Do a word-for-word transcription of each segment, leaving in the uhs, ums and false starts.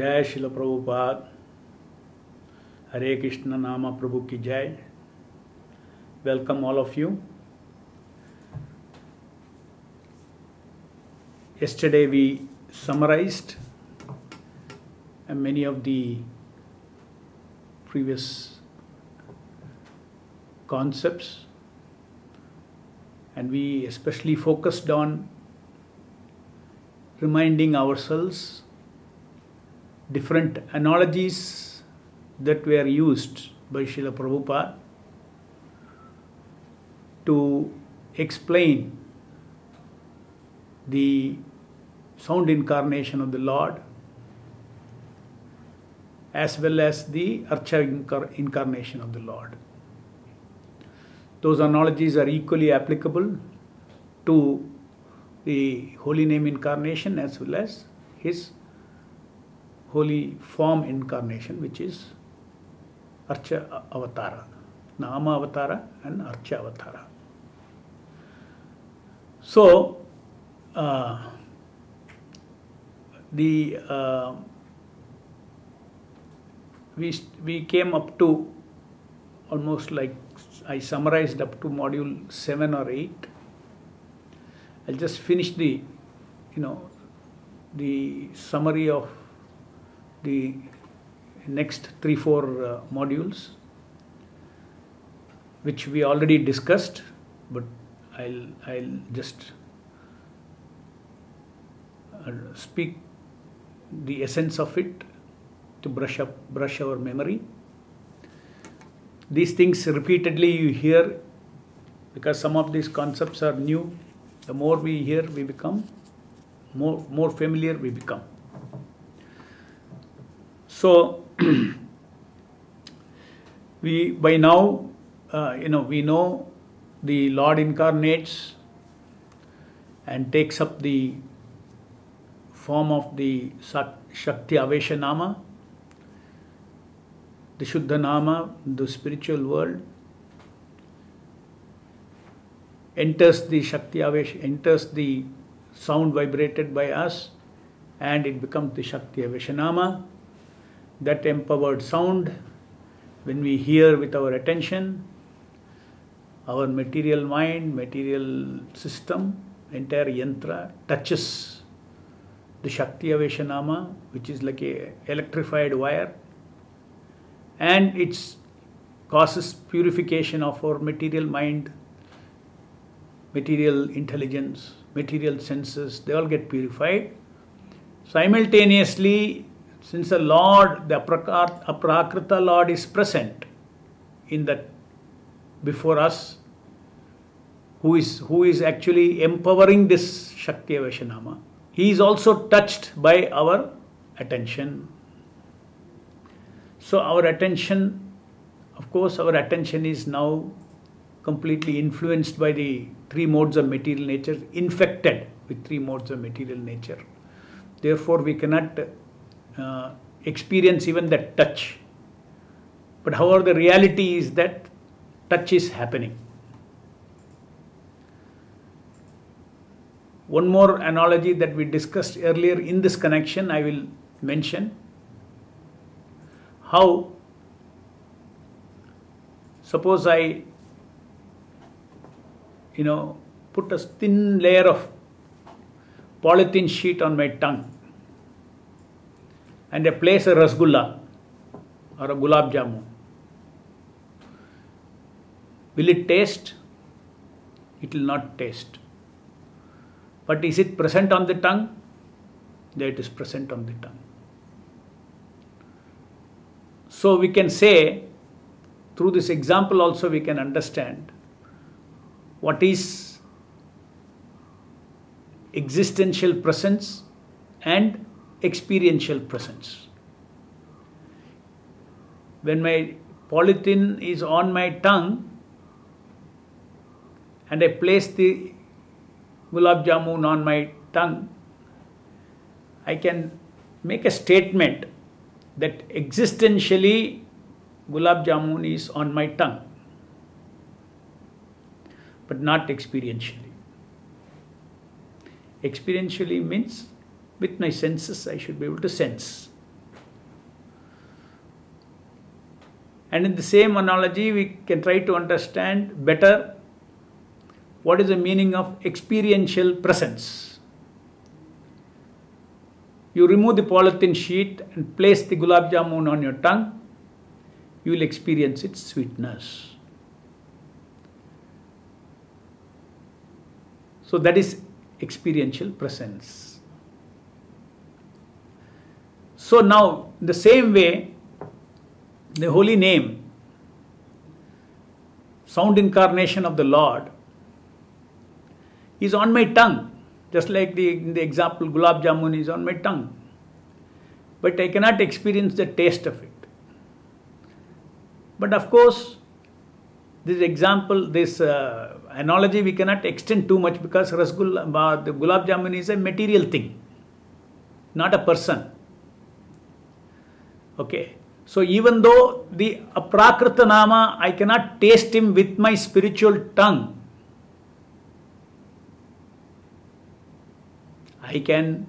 Jai Srila Prabhupada. Hare Krishna Nama Prabhu Ki Jai. Welcome all of you. Yesterday we summarized many of the previous concepts, and we especially focused on reminding ourselves different analogies that were used by Srila Prabhupada to explain the sound incarnation of the Lord as well as the Archa incarnation of the Lord. Those analogies are equally applicable to the Holy Name incarnation as well as His Holy Form incarnation, which is Archa Avatara, Nama Avatara and Archa Avatara. So, uh, the uh, we we came up to almost like I summarized up to module seven or eight. I'll just finish the you know the summary of the next three four uh, modules, which we already discussed, but I'll I'll just uh, speak the essence of it to brush up brush our memory. These things repeatedly you hear because some of these concepts are new. The more we hear, we become more more familiar. We become. So we by now uh, you know we know the Lord incarnates and takes up the form of the Shakti Avesha Nama, the Shuddha Nama, the spiritual world, enters the Shakti Avesha, enters the sound vibrated by us, and it becomes the Shakti Avesha Nama. That empowered sound, when we hear with our attention, our material mind, material system, entire yantra touches the Shakti Avesha Nama, which is like a electrified wire, and it causes purification of our material mind, material intelligence, material senses. They all get purified. Simultaneously, since the Lord, the Aprakrita Lord is present in that before us, who is who is actually empowering this Shakti Avesha Nama, He is also touched by our attention. So our attention, of course, our attention is now completely influenced by the three modes of material nature, infected with three modes of material nature. Therefore, we cannot uh, experience even that touch. But however, the reality is that touch is happening. One more analogy that we discussed earlier in this connection, I will mention how, suppose I, you know, put a thin layer of polythene sheet on my tongue and I place a rasgulla or a gulab jamun. Will it taste? It will not taste. But is it present on the tongue? There it is present on the tongue. So we can say, through this example also we can understand what is existential presence and experiential presence. When my polythene is on my tongue and I place the gulab jamun on my tongue, I can make a statement that existentially gulab jamun is on my tongue, but not experientially. Experientially means with my senses I should be able to sense. And in the same analogy, we can try to understand better what is the meaning of experiential presence. You remove the polythene sheet and place the gulab jamun on your tongue, you will experience its sweetness. So that is experiential presence. So now, in the same way, the holy name, sound incarnation of the Lord, is on my tongue. Just like the, in the example, gulab jamun is on my tongue. But I cannot experience the taste of it. But of course, this example, this uh, analogy we cannot extend too much, because rasgulla, uh, the gulab jamun is a material thing, not a person. Okay. So even though the Aprakrita Nama, I cannot taste him with my spiritual tongue, I can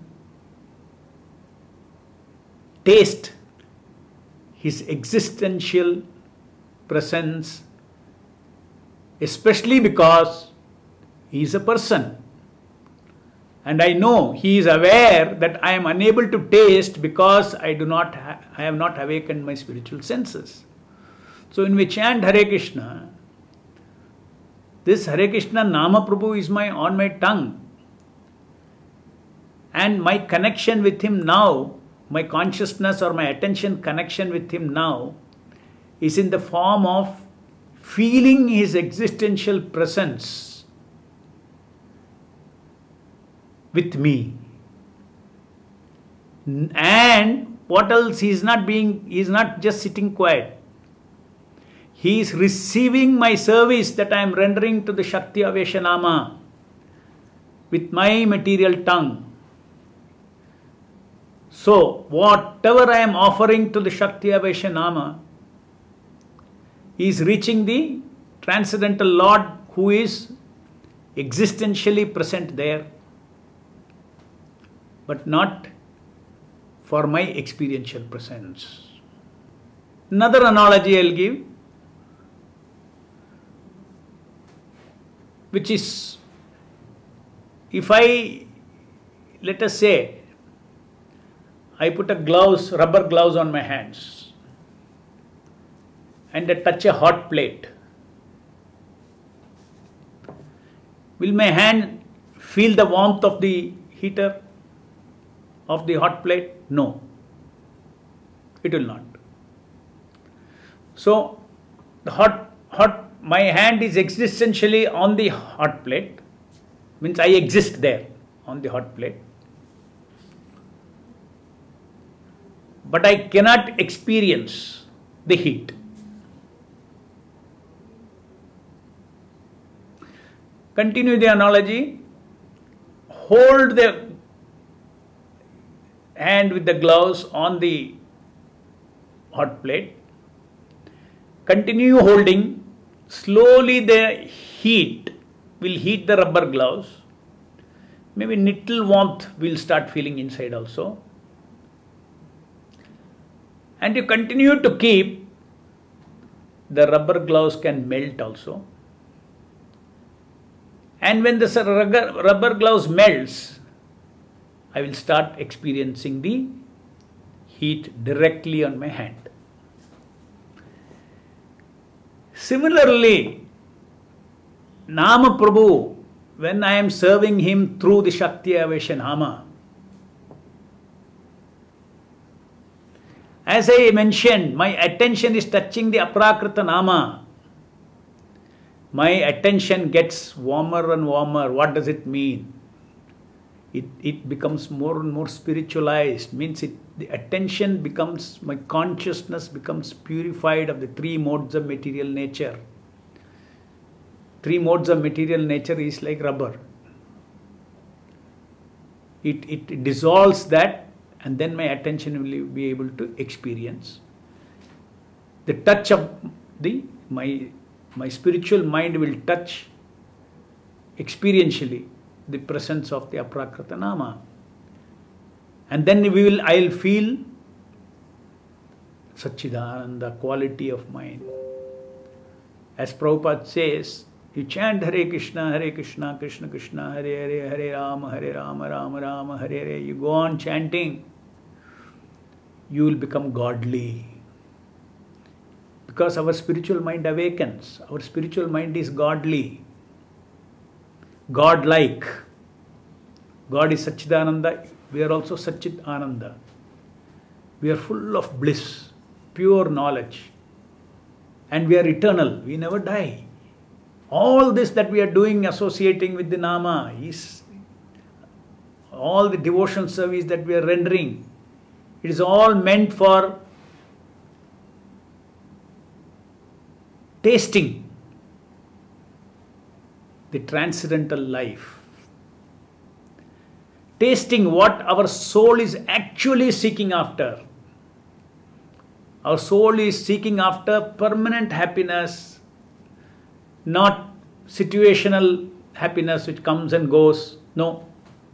taste his existential presence, especially because he is a person. And I know he is aware that I am unable to taste because I do not, ha I have not awakened my spiritual senses. So when we chant Hare Krishna, this Hare Krishna Nama Prabhu is my on my tongue. And my connection with him now, my consciousness or my attention connection with him now, is in the form of feeling his existential presence with me. And what else? He is not being, he is not just sitting quiet. He is receiving my service that I am rendering to the Shakti Avesha Nama with my material tongue. So, whatever I am offering to the Shakti Avesha Nama, he is reaching the transcendental Lord who is existentially present there, but not for my experiential presence. Another analogy I will give, which is, if I, let us say, I put a gloves, rubber gloves on my hands and I touch a hot plate. Will my hand feel the warmth of the heater, of the hot plate? No, it will not. So, the hot, hot, my hand is existentially on the hot plate, means I exist there on the hot plate. But I cannot experience the heat. Continue the analogy. Hold the hand with the gloves on the hot plate. Continue holding. Slowly the heat will heat the rubber gloves. Maybe little warmth will start feeling inside also. And you continue to keep, the rubber gloves can melt also. And when the rubber, rubber gloves melts, I will start experiencing the heat directly on my hand. Similarly, Nama Prabhu, when I am serving him through the Shakti Avesha Nama, as I mentioned, my attention is touching the Aprakrita Nama. My attention gets warmer and warmer. What does it mean? It, it becomes more and more spiritualized. Means it, the attention becomes, my consciousness becomes purified of the three modes of material nature. Three modes of material nature is like rubber. It, it dissolves that, and then my attention will be able to experience the touch of the, my, my spiritual mind will touch experientially the presence of the Aprakrita Nama. And then we will, I will feel Satchidananda, quality of mind. As Prabhupada says, you chant Hare Krishna, Hare Krishna, Krishna Krishna, Hare Hare, Hare Rama, Hare Rama, Rama Rama, Hare Hare. You go on chanting, you will become godly. Because our spiritual mind awakens. Our spiritual mind is godly, God-like. God is Satchidananda, we are also Satchit Ananda. We are full of bliss, pure knowledge. And we are eternal, we never die. All this that we are doing, associating with the Nama, is all the devotion service that we are rendering, it is all meant for tasting the transcendental life. Tasting what our soul is actually seeking after. Our soul is seeking after permanent happiness, not situational happiness which comes and goes. No.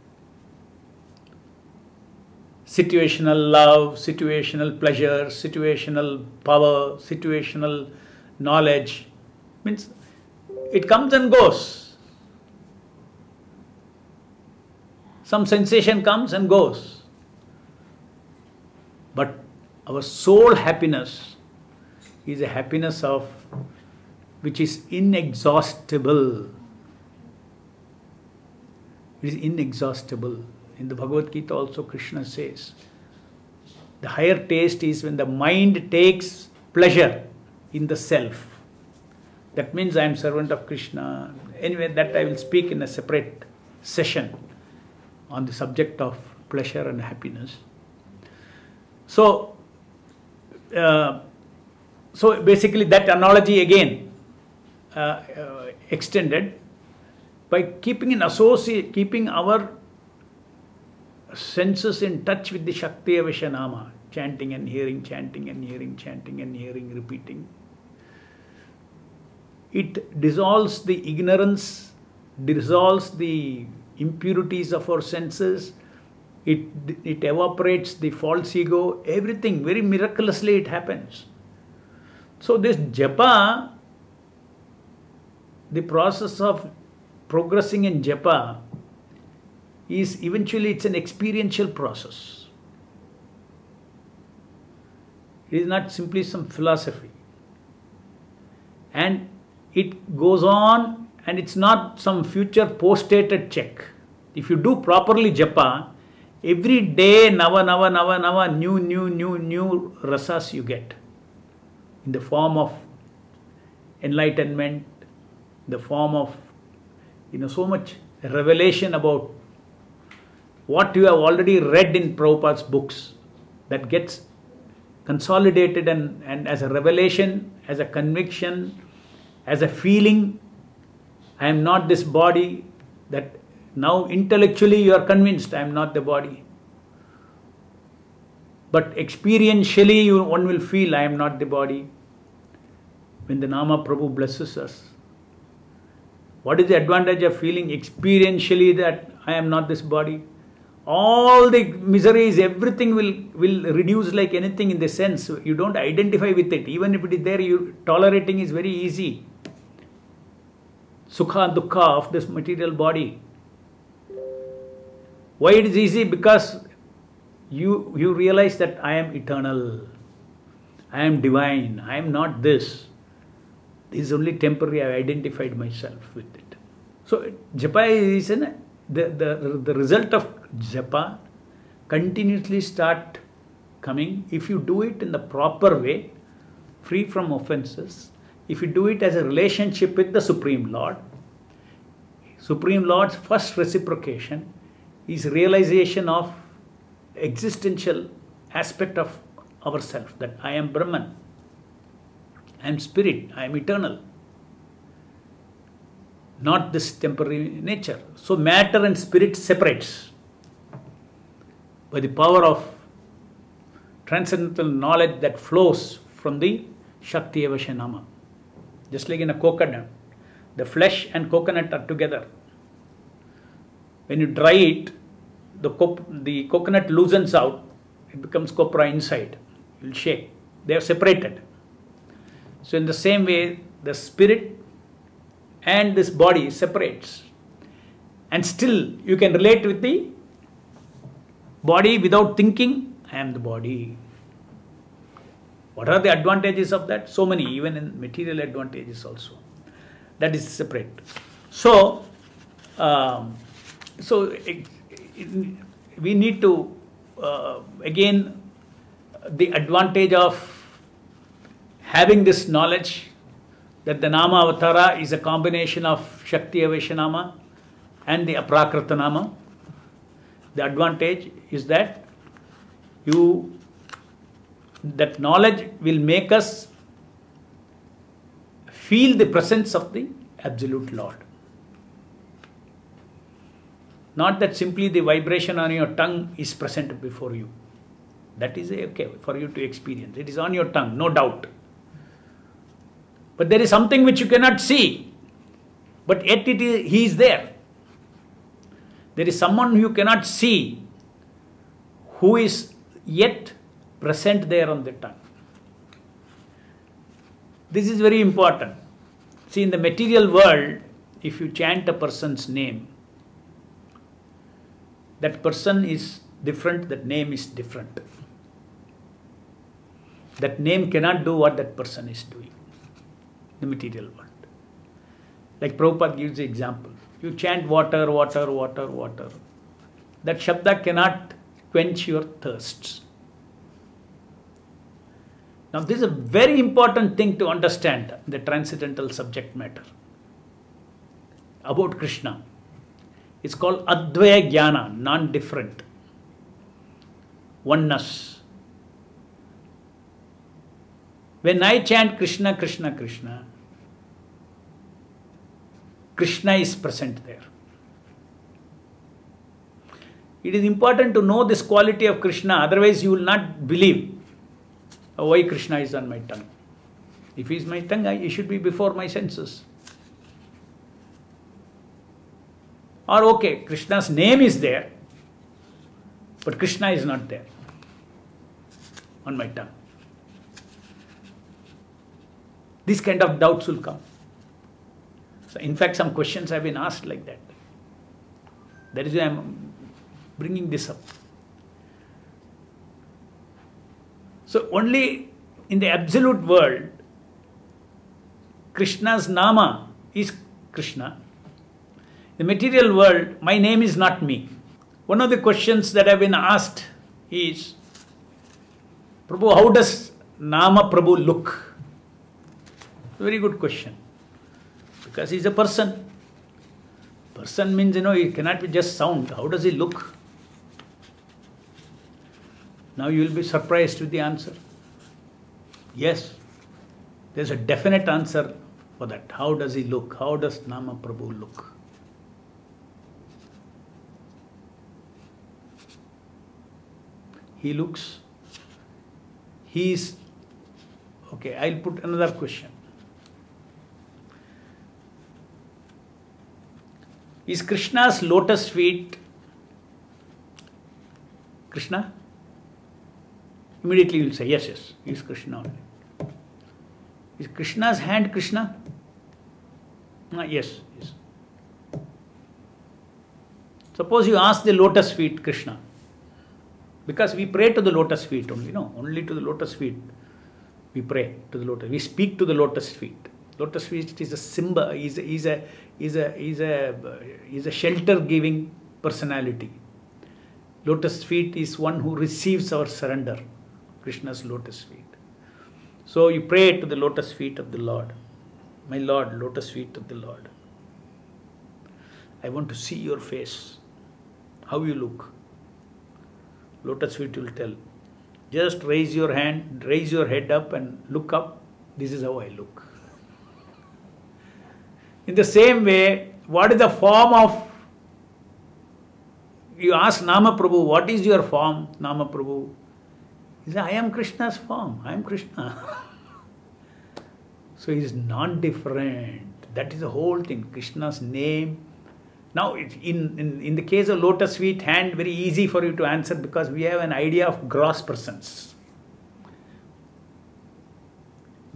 Situational love, situational pleasure, situational power, situational knowledge. Means it comes and goes. Some sensation comes and goes. But our soul happiness is a happiness of which is inexhaustible. It is inexhaustible. In the Bhagavad Gita also Krishna says, the higher taste is when the mind takes pleasure in the self. That means I am servant of Krishna. Anyway, that I will speak in a separate session on the subject of pleasure and happiness. So, uh, so basically that analogy again uh, uh, extended by keeping in associate, keeping our senses in touch with the Shakti Aveshanama, chanting and hearing, chanting and hearing, chanting and hearing, repeating. It dissolves the ignorance, dissolves the impurities of our senses, it, it evaporates the false ego, everything, very miraculously it happens. So this japa, the process of progressing in japa is eventually it's an experiential process. It is not simply some philosophy. And it goes on and it's not some future post-dated check. If you do properly japa, every day nava, nava, nava, nava, new, new, new, new rasas you get. In the form of enlightenment, the form of, you know, so much revelation about what you have already read in Prabhupada's books that gets consolidated and, and as a revelation, as a conviction, as a feeling. I am not this body, that now intellectually you are convinced I am not the body. But experientially you, one will feel I am not the body. When the Nama Prabhu blesses us, what is the advantage of feeling experientially that I am not this body? All the miseries, everything will, will reduce like anything in the sense. You don't identify with it. Even if it is there, you tolerating is very easy. Sukha, dukkha of this material body. Why it is easy? Because you, you realize that I am eternal. I am divine. I am not this. This is only temporary. I have identified myself with it. So japa is an, the, the, the result of japa continuously start coming. If you do it in the proper way, free from offenses, if you do it as a relationship with the Supreme Lord, Supreme Lord's first reciprocation is realization of existential aspect of ourself, that I am Brahman, I am spirit, I am eternal, not this temporary nature. So matter and spirit separates by the power of transcendental knowledge that flows from the Shakti Aveshanama. Just like in a coconut, the flesh and coconut are together. When you dry it, the, co the coconut loosens out, it becomes copra inside. You will shake. They are separated. So in the same way, the spirit and this body separates. And still you can relate with the body without thinking, I am the body. What are the advantages of that? So many, even in material advantages also. That is separate. So, um, so it, it, we need to, uh, again, the advantage of having this knowledge that the Nama Avatara is a combination of Shakti Aveshanama and the Aprakrita Nama. The advantage is that you, that knowledge will make us feel the presence of the Absolute Lord. Not that simply the vibration on your tongue is present before you. That is okay for you to experience. It is on your tongue, no doubt. But there is something which you cannot see, but yet it is, he is there. There is someone you cannot see who is yet present there on the tongue. This is very important. See, in the material world, if you chant a person's name, that person is different, that name is different. That name cannot do what that person is doing. The material world. Like Prabhupada gives the example. You chant water, water, water, water. That Shabda cannot quench your thirsts. Now this is a very important thing to understand, the transcendental subject matter about Krishna. It's called Advaya Jnana, non-different. Oneness. When I chant Krishna, Krishna, Krishna, Krishna is present there. It is important to know this quality of Krishna, otherwise you will not believe why Krishna is on my tongue. If he is my tongue, he should be before my senses. Or okay, Krishna's name is there, but Krishna is not there on my tongue. These kind of doubts will come. So in fact, some questions have been asked like that. That is why I am bringing this up. So only in the absolute world, Krishna's Nama is Krishna. In the material world, my name is not me. One of the questions that have been asked is, Prabhu, how does Nama Prabhu look? Very good question. Because he is a person. Person means, you know, he cannot be just sound. How does he look? Now you will be surprised with the answer. Yes, there is a definite answer for that. How does he look? How does Nama Prabhu look? He looks, he is, okay, I'll put another question. Is Krishna's lotus feet Krishna? Immediately you will say, yes, yes, he is Krishna only. Is Krishna's hand Krishna? No, yes, yes. Suppose you ask the lotus feet Krishna. Because we pray to the lotus feet only, no, only to the lotus feet we pray to the lotus. We speak to the lotus feet. Lotus feet is a symbol, is a, is a, is a, is a, is a shelter-giving personality. Lotus feet is one who receives our surrender, Krishna's lotus feet. So you pray to the lotus feet of the Lord. My Lord, lotus feet of the Lord. I want to see your face, how you look. Lotus feet will tell. Just raise your hand, raise your head up and look up. This is how I look. In the same way, what is the form of, you ask Nama Prabhu, what is your form, Nama Prabhu? He says, I am Krishna's form, I am Krishna. So he is non-different. That is the whole thing, Krishna's name. Now, in, in, in the case of lotus feet hand, very easy for you to answer because we have an idea of gross persons.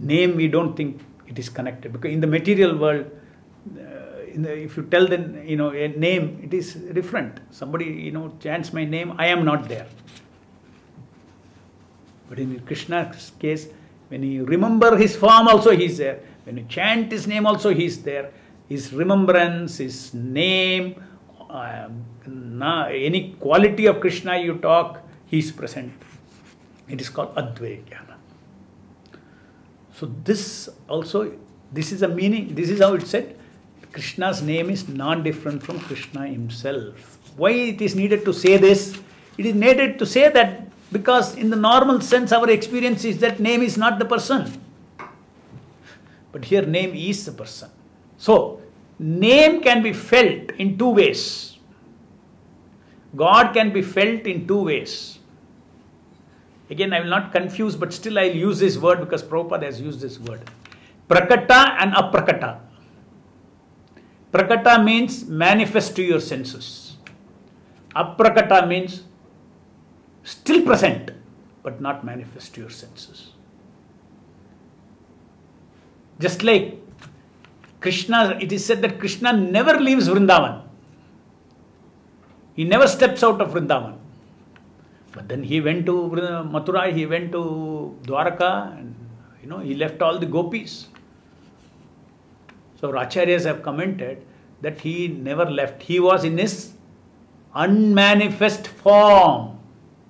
Name, we don't think it is connected, because in the material world, uh, in the, if you tell them, you know, a name, it is different. Somebody, you know, chants my name, I am not there. But in Krishna's case, when you remember his form, also he is there. When you chant his name, also he is there. His remembrance, his name, uh, any quality of Krishna you talk, he is present. It is called Advaya Jnana. So this also, this is a meaning, this is how it said, Krishna's name is non-different from Krishna himself. Why it is needed to say this? It is needed to say that because in the normal sense our experience is that name is not the person. But here name is the person. So, name can be felt in two ways. God can be felt in two ways. Again, I will not confuse, but still I will use this word because Prabhupada has used this word. Prakata and aprakata. Prakata means manifest to your senses. Aprakata means still present, but not manifest to your senses. Just like Krishna, it is said that Krishna never leaves Vrindavan. He never steps out of Vrindavan. But then he went to Mathura, he went to Dwaraka, and you know, he left all the gopis. So Acharyas have commented that he never left. He was in his unmanifest form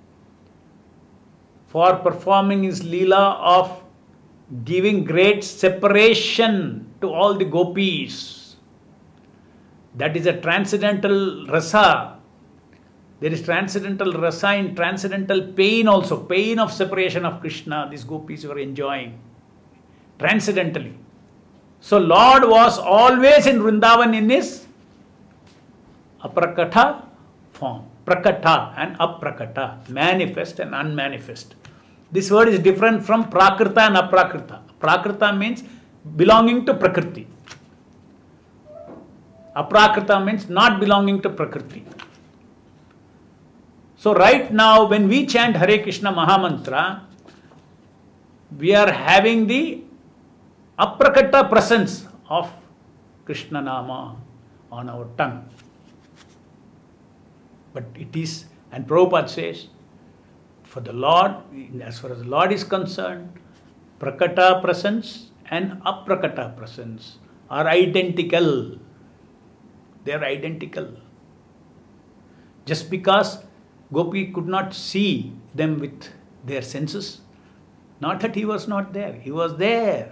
for performing his Leela of giving great separation to all the gopis. That is a transcendental rasa. There is transcendental rasa in transcendental pain also. Pain of separation of Krishna, these gopis were enjoying transcendentally. So Lord was always in Vrindavan in his aprakata form. Prakata and aprakata, manifest and unmanifest. This word is different from prakrita and aprakrita. Prakrita means belonging to Prakriti. Aprakrita means not belonging to Prakriti. So right now when we chant Hare Krishna Mahamantra, we are having the aprakata presence of Krishna Nama on our tongue. But it is, and Prabhupada says, for the Lord, as far as the Lord is concerned, prakata presence and aprakata presence are identical. They are identical. Just because Gopi could not see them with their senses, not that he was not there, he was there.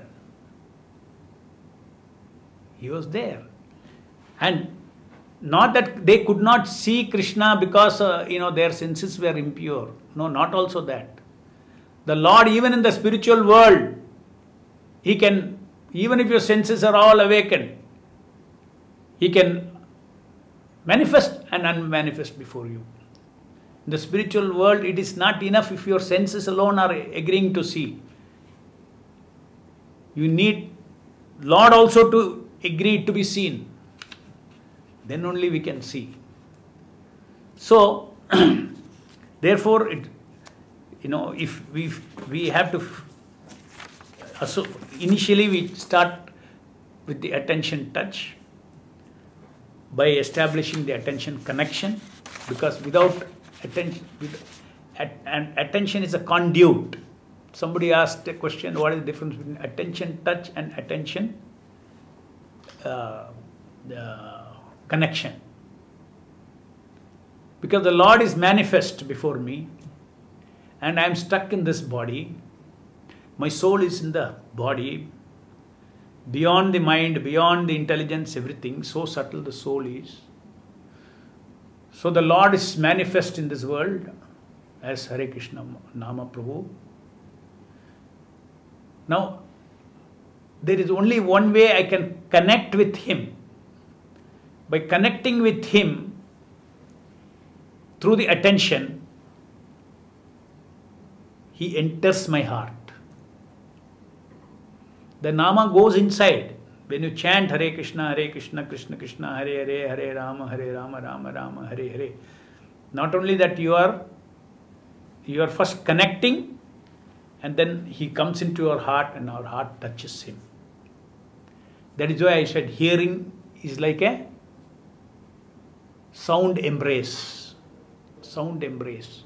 He was there. And not that they could not see Krishna because uh, you know, their senses were impure. No, not also that. The Lord, even in the spiritual world, He can, even if your senses are all awakened, He can manifest and unmanifest before you. In the spiritual world, it is not enough if your senses alone are agreeing to see. You need Lord also to agree to be seen. Then only we can see. So, therefore, it, you know, if we we have to, so initially we start with the attention touch by establishing the attention connection, because without attention, with, at, and attention is a conduit. Somebody asked a question: what is the difference between attention touch and attention uh, uh, connection? Because the Lord is manifest before me and I am stuck in this body. My soul is in the body, beyond the mind, beyond the intelligence, everything. So subtle the soul is. So the Lord is manifest in this world as Hare Krishna Nama Prabhu. Now, there is only one way I can connect with Him. By connecting with Him through the attention, He enters my heart. The Nama goes inside. When you chant Hare Krishna, Hare Krishna, Krishna Krishna, Hare Hare, Hare Rama, Hare Rama, Rama Rama, Hare Hare. Not only that, you are, you are first connecting, and then he comes into our heart and our heart touches him. That is why I said hearing is like a sound embrace. Sound embrace.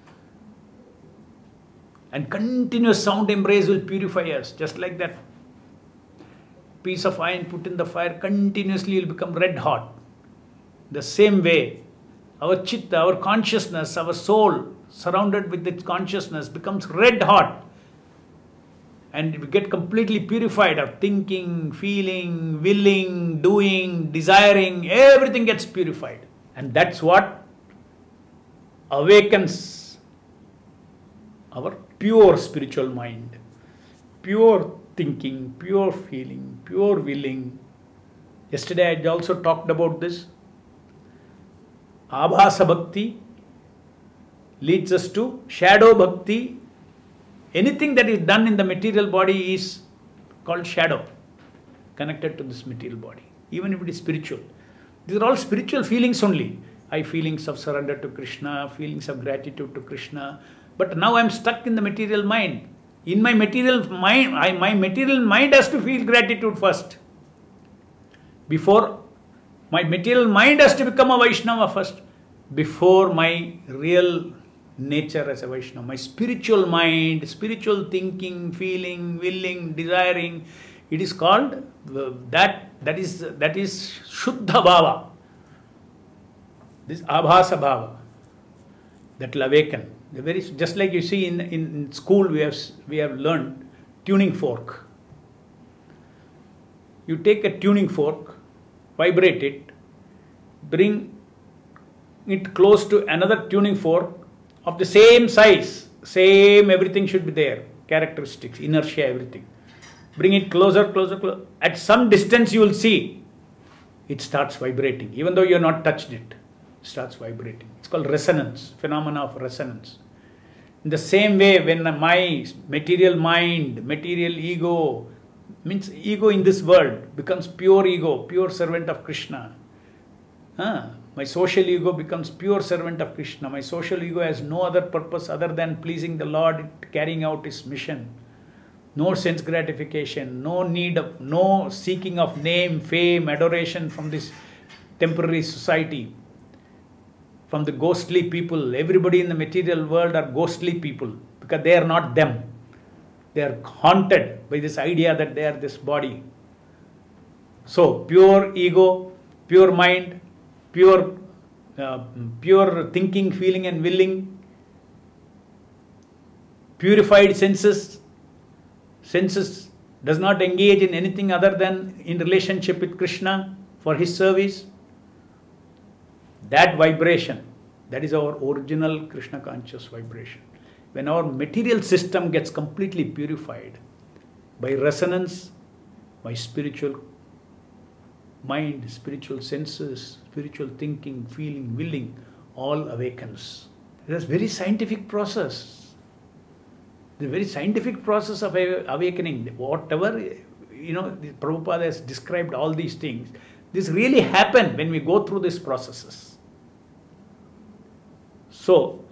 And continuous sound embrace will purify us, just like that piece of iron put in the fire continuously will become red hot. The same way, our chitta, our consciousness, our soul, surrounded with its consciousness, becomes red hot. And we get completely purified of thinking, feeling, willing, doing, desiring, everything gets purified. And that's what awakens our pure spiritual mind, pure thinking, pure feeling, pure willing. Yesterday I also talked about this. Abhasa Bhakti leads us to shadow Bhakti. Anything that is done in the material body is called shadow, connected to this material body, even if it is spiritual. These are all spiritual feelings only. I feelings of surrender to Krishna, feelings of gratitude to Krishna. But now I am stuck in the material mind. In my material mind, I, my material mind has to feel gratitude first. Before, my material mind has to become a Vaishnava first. Before my real nature as a Vaishnava, my spiritual mind, spiritual thinking, feeling, willing, desiring, it is called uh, that. That is that is Shuddha Bhava. This Abhasa Bhava that will awaken. The very just like you see in in school we have we have learned tuning fork. You take a tuning fork, vibrate it, bring it close to another tuning fork of the same size, same everything should be there, characteristics, inertia, everything. Bring it closer, closer, closer. At some distance you will see it starts vibrating, even though you have not touched it. It starts vibrating. It's called resonance, phenomena of resonance. In the same way, when my material mind, material ego, means ego in this world becomes pure ego, pure servant of Krishna. Huh? My social ego becomes pure servant of Krishna. My social ego has no other purpose other than pleasing the Lord, carrying out His mission. No sense gratification, no need of, no seeking of name, fame, adoration from this temporary society, from the ghostly people. Everybody in the material world are ghostly people because they are not them. They are haunted by this idea that they are this body. So, pure ego, pure mind, pure, uh, pure thinking, feeling and willing, purified senses. Senses does not engage in anything other than in relationship with Krishna for His service. That vibration, that is our original Krishna conscious vibration. When our material system gets completely purified by resonance, by spiritual mind, spiritual senses, spiritual thinking, feeling, willing, all awakens. It is a very scientific process. The very scientific process of awakening, whatever, you know, Prabhupada has described all these things. This really happen when we go through these processes. So,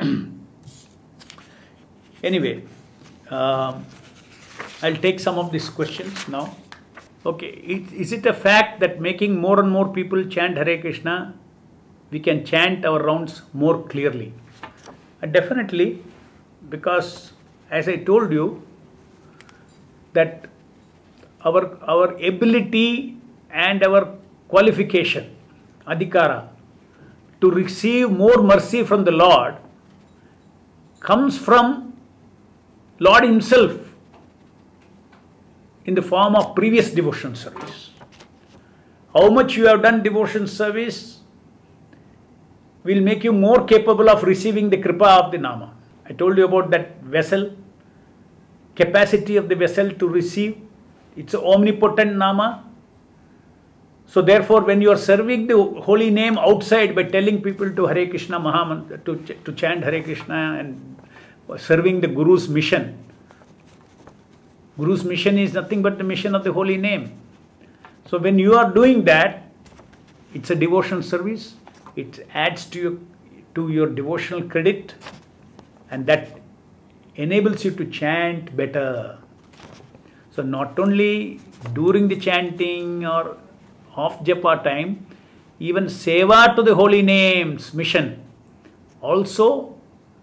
anyway, um, I'll take some of these questions now. Okay, it, is it a fact that making more and more people chant Hare Krishna, we can chant our rounds more clearly? Uh, definitely, because as I told you, that our, our ability and our qualification, adhikara, to receive more mercy from the Lord comes from Lord Himself in the form of previous devotion service. How much you have done devotion service will make you more capable of receiving the kripa of the Nama. I told you about that vessel, capacity of the vessel to receive. It's an omnipotent Nama. So therefore, when you are serving the holy name outside by telling people to Hare Krishna Mahamantra, to, ch to chant Hare Krishna and serving the Guru's mission, Guru's mission is nothing but the mission of the holy name. So when you are doing that, it's a devotional service. It adds to your, to your devotional credit, and that enables you to chant better. So not only during the chanting or off japa time, even seva to the holy names mission also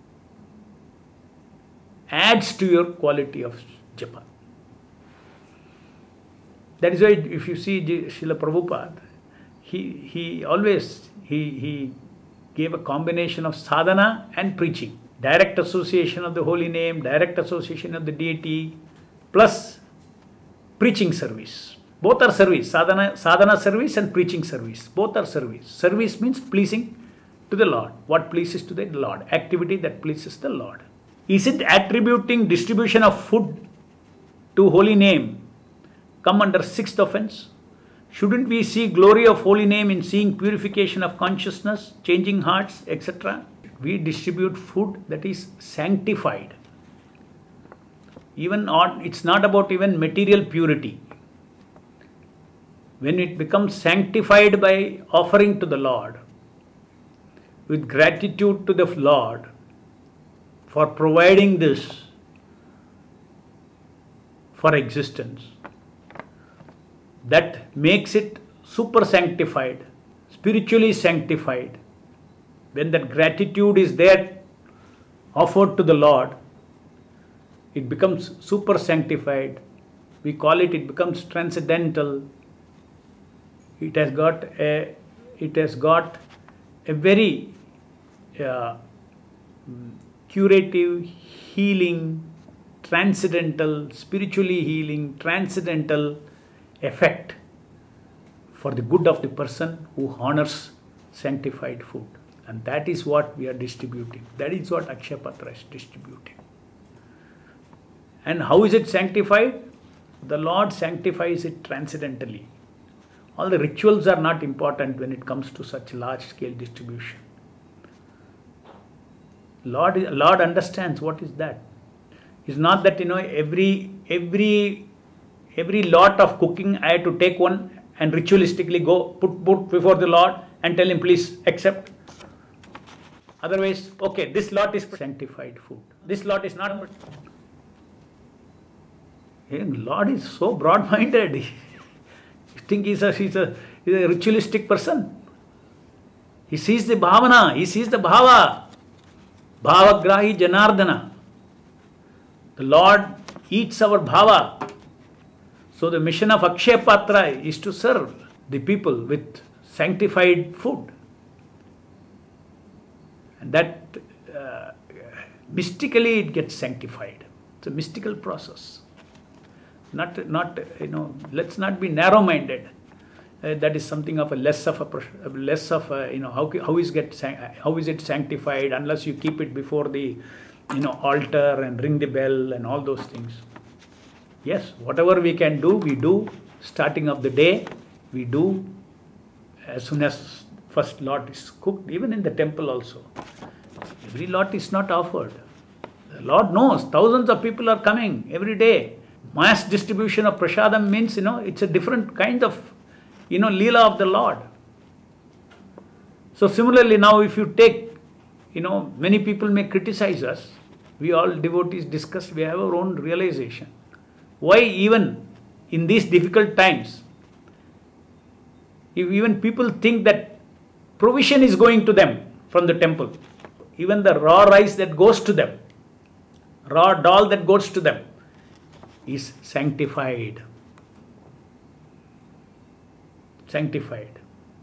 adds to your quality of japa. That is why if you see Srila Prabhupada, he, he always, he, he gave a combination of sadhana and preaching. Direct association of the holy name, direct association of the deity, plus preaching service. Both are service, sadhana, sadhana service and preaching service. Both are service. Service means pleasing to the Lord. What pleases to the Lord? Activity that pleases the Lord. Is it attributing distribution of food to holy name come under sixth offense? Shouldn't we see glory of holy name in seeing purification of consciousness, changing hearts, et cetera? We distribute food that is sanctified. Even on, it's not about even material purity. When it becomes sanctified by offering to the Lord, with gratitude to the Lord for providing this for existence, that makes it super sanctified, spiritually sanctified. When that gratitude is there offered to the Lord, it becomes super sanctified. We call it, it becomes transcendental. It has got a, it has got a very uh, curative, healing, transcendental, spiritually healing, transcendental effect for the good of the person who honors sanctified food. And that is what we are distributing. That is what Akshaya Patra is distributing. And how is it sanctified? The Lord sanctifies it transcendentally. All the rituals are not important when it comes to such large scale distribution. Lord, Lord understands what is that. It's not that, you know, every, every, every lot of cooking I have to take one and ritualistically go put, put before the Lord and tell him, please accept. Otherwise, okay, this lot is sanctified food. This lot is not. Hey, Lord is so broad-minded. You think he's a, he's, a, he's a ritualistic person. He sees the bhavana, he sees the bhava. Bhavagrahi Janardana. The Lord eats our bhava. So the mission of Akshaya Patra is to serve the people with sanctified food. And that uh, mystically it gets sanctified. It's a mystical process. Not, not you know, let's not be narrow-minded. Uh, that is something of a less of a less of a, you know, how how is get how is it sanctified unless you keep it before the, you know, altar and ring the bell and all those things. Yes, whatever we can do, we do. Starting of the day, we do as soon as first lot is cooked, even in the temple also. Every lot is not offered. The Lord knows thousands of people are coming every day. Mass distribution of prasadam means, you know, it's a different kind of, you know, leela of the Lord. So similarly now if you take, you know, many people may criticize us. We all devotees discuss, we have our own realization. Why even in these difficult times, if even people think that provision is going to them from the temple, even the raw rice that goes to them, raw dal that goes to them, is sanctified. Sanctified.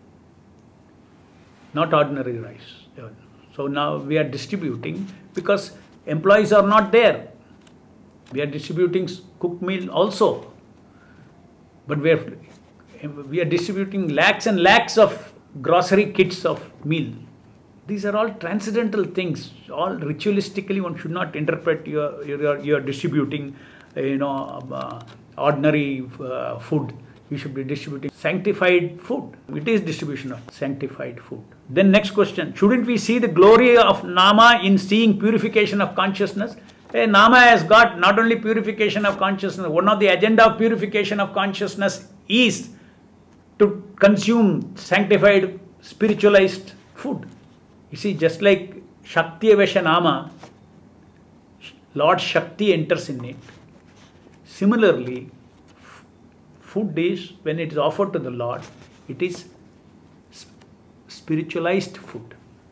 Not ordinary rice. So now we are distributing because employees are not there. We are distributing cooked meal also. But we are, we are distributing lakhs and lakhs of grocery kits of meal. These are all transcendental things. All ritualistically, one should not interpret your your you are distributing, you know, uh, ordinary uh, food. You should be distributing sanctified food. It is distribution of sanctified food. Then next question: shouldn't we see the glory of Nama in seeing purification of consciousness? Hey, Nama has got not only purification of consciousness. One of the agenda of purification of consciousness is to consume sanctified, spiritualized food. You see, just like Shakti Vesha Nama, Lord Shakti enters in it. Similarly, food is, when it is offered to the Lord, it is spiritualized food.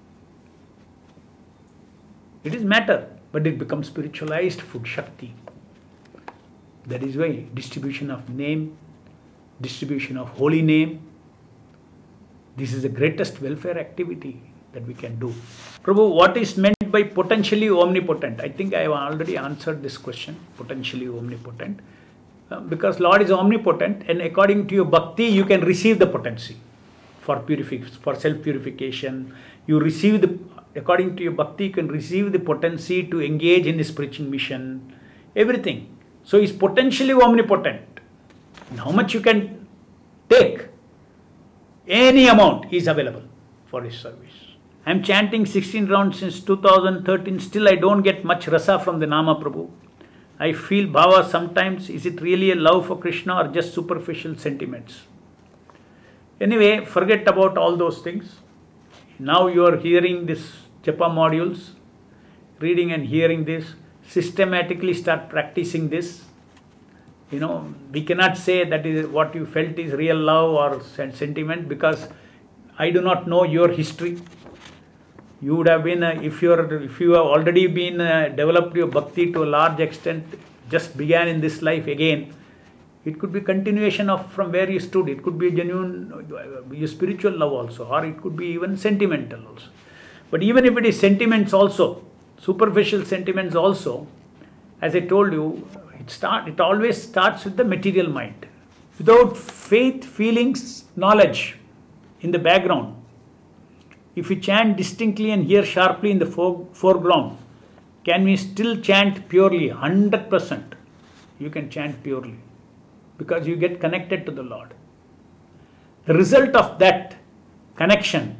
It is matter, but it becomes spiritualized food, Shakti. That is why distribution of name, distribution of holy name, this is the greatest welfare activity that we can do. Prabhu, what is meant by potentially omnipotent? I think I have already answered this question, potentially omnipotent. Uh, because Lord is omnipotent, and according to your bhakti, you can receive the potency for purification, for self-purification. You receive the, according to your bhakti, you can receive the potency to engage in his preaching mission, everything. So he's potentially omnipotent. And how much you can take, any amount is available for his service. I am chanting sixteen rounds since two thousand thirteen, still I don't get much rasa from the Nama, Prabhu. I feel bhava sometimes. Is it really a love for Krishna or just superficial sentiments? Anyway, forget about all those things. Now you are hearing this japa modules, reading and hearing this, systematically start practicing this. You know, we cannot say that is what you felt is real love or sentiment, because I do not know your history. You would have been, uh, if you are, if you have already been uh, developed your bhakti to a large extent, just began in this life again. It could be continuation of from where you stood. It could be genuine, uh, your spiritual love also, or it could be even sentimental also. But even if it is sentiments also, superficial sentiments also, as I told you, it start. It always starts with the material mind. Without faith, feelings, knowledge in the background, if we chant distinctly and hear sharply in the fore, foreground, can we still chant purely? one hundred percent. You can chant purely because you get connected to the Lord. The result of that connection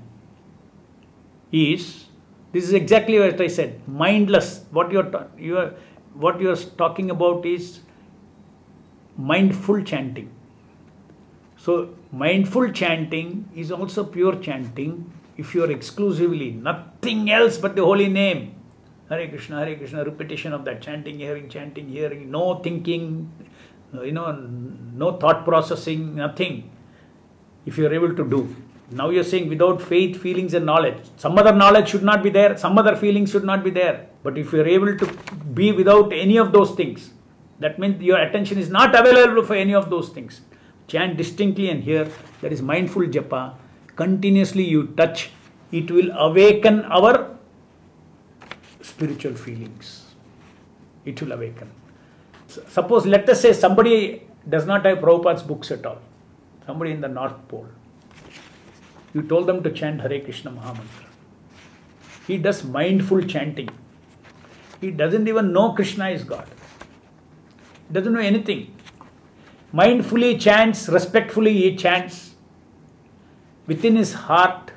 is, this is exactly what I said, mindless. What you're, you're, what you're talking about is mindful chanting. So mindful chanting is also pure chanting. If you are exclusively nothing else but the holy name, Hare Krishna, Hare Krishna, repetition of that, chanting, hearing, chanting, hearing, no thinking, you know, no thought processing, nothing. If you are able to do. Now you are saying without faith, feelings and knowledge. Some other knowledge should not be there, some other feelings should not be there. But if you are able to be without any of those things, that means your attention is not available for any of those things. Chant distinctly and hear, that is mindful japa. Continuously you touch, it will awaken our spiritual feelings. It will awaken. Suppose, let us say somebody does not have Prabhupada's books at all. Somebody in the North Pole. You told them to chant Hare Krishna Mahamantra. He does mindful chanting. He doesn't even know Krishna is God. He doesn't know anything. Mindfully chants, respectfully he chants. Within his heart,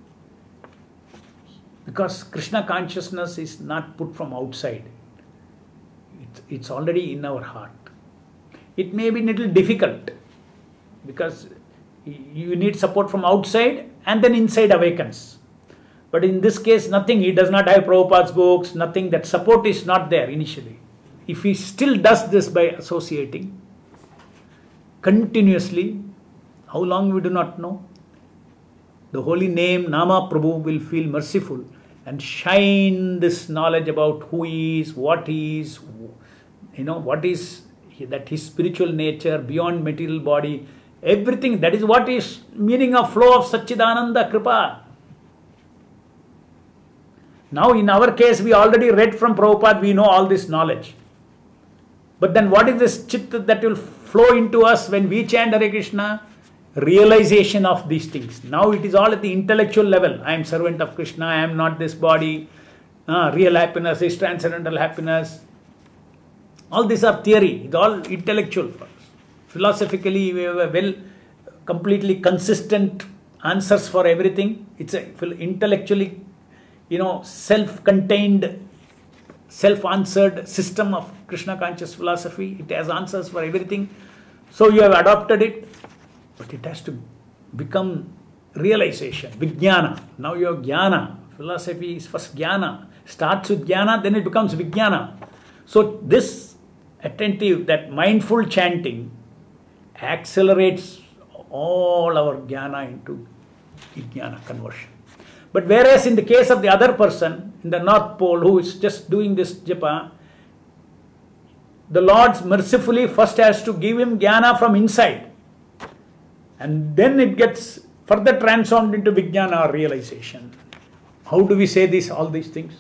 because Krishna consciousness is not put from outside. It's, it's already in our heart. It may be a little difficult because you need support from outside and then inside awakens. But in this case, nothing. He does not have Prabhupada's books, nothing. That support is not there initially. If he still does this by associating continuously, how long we do not know, the holy name, Nama Prabhu, will feel merciful and shine this knowledge about who he is, what he is, you know, what is that his spiritual nature beyond material body, everything. That is what is meaning of flow of Satchidananda Kripa. Now in our case, we already read from Prabhupada, we know all this knowledge. But then what is this chitta that will flow into us when we chant Hare Krishna? Realization of these things. Now it is all at the intellectual level. I am servant of Krishna, I am not this body. Uh, real happiness is transcendental happiness. All these are theory. It's all intellectual for us. Philosophically, we have a well, completely consistent answers for everything. It's a intellectually, you know, self-contained, self-answered system of Krishna conscious philosophy. It has answers for everything. So you have adopted it. But it has to become realization, vijnana. Now you have jnana. Philosophy is first jnana. Starts with jnana, then it becomes vijnana. So this attentive, that mindful chanting accelerates all our jnana into vijnana conversion. But whereas in the case of the other person in the North Pole who is just doing this japa, the Lord mercifully first has to give him jnana from inside, and then it gets further transformed into vijnana or realization. How do we say this, all these things?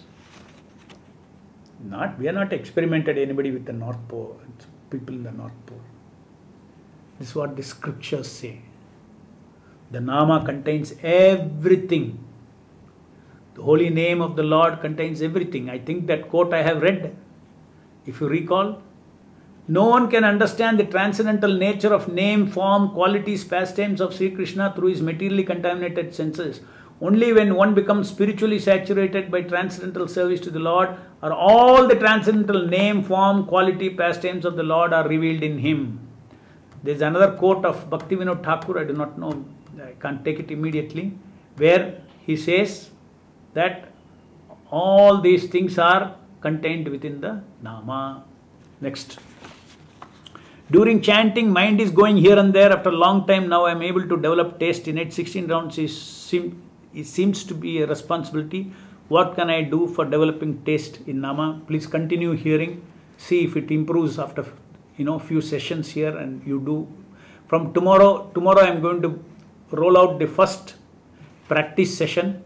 Not, we are not experimented anybody with the North Pole, people in the North Pole. This is what the scriptures say. The Nama contains everything. The holy name of the Lord contains everything. I think that quote I have read, if you recall. No one can understand the transcendental nature of name, form, qualities, pastimes of Sri Krishna through his materially contaminated senses. Only when one becomes spiritually saturated by transcendental service to the Lord are all the transcendental name, form, quality, pastimes of the Lord are revealed in him. There is another quote of Bhaktivinoda Thakur, I do not know, I can't take it immediately, where he says that all these things are contained within the Nama. Next. During chanting, mind is going here and there. After a long time, now I am able to develop taste in it. sixteen rounds is, seem, it seems to be a responsibility. What can I do for developing taste in Nama? Please continue hearing. See if it improves after, you know, few sessions here, and you do. From tomorrow, tomorrow I am going to roll out the first practice session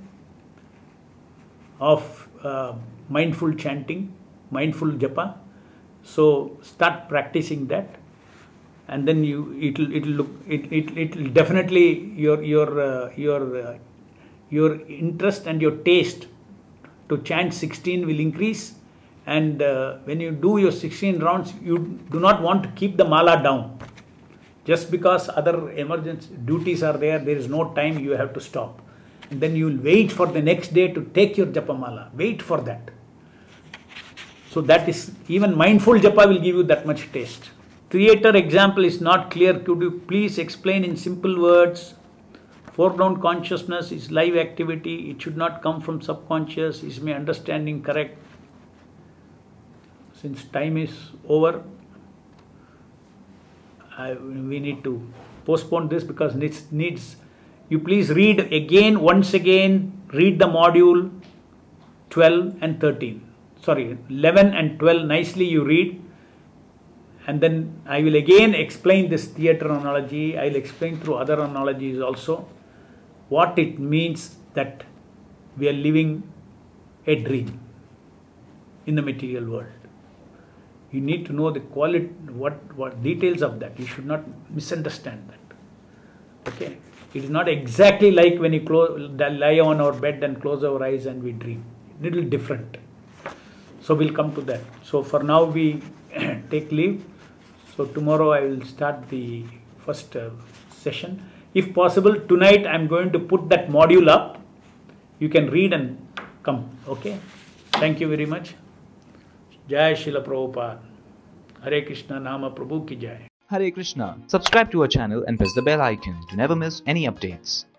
of uh, mindful chanting, mindful japa. So start practicing that, and then you it'll it'll look it it it'll definitely your your uh, your uh, your interest and your taste to chant sixteen will increase. And uh, when you do your sixteen rounds, you do not want to keep the mala down. Just because other emergency duties are there, there is no time, you have to stop. And then you will wait for the next day to take your japa mala. Wait for that. So that is, even mindful japa will give you that much taste. Theater example is not clear. Could you please explain in simple words? Foreground consciousness is live activity. It should not come from subconscious. Is my understanding correct? Since time is over, I, we need to postpone this because it needs, you please read again, once again, read the module twelve and thirteen. Sorry, eleven and twelve, nicely you read. And then I will again explain this theater analogy. I will explain through other analogies also what it means that we are living a dream in the material world. You need to know the quality, what, what details of that. You should not misunderstand that. Okay? It is not exactly like when you close, lie on our bed and close our eyes and we dream. Little different. So we'll come to that. So for now we take leave. So tomorrow I will start the first uh, session. If possible, tonight I am going to put that module up. You can read and come. Okay? Thank you very much. Jai Srila Prabhupada. Hare Krishna Nama Prabhu ki Jai. Hare Krishna. Subscribe to our channel and press the bell icon to never miss any updates.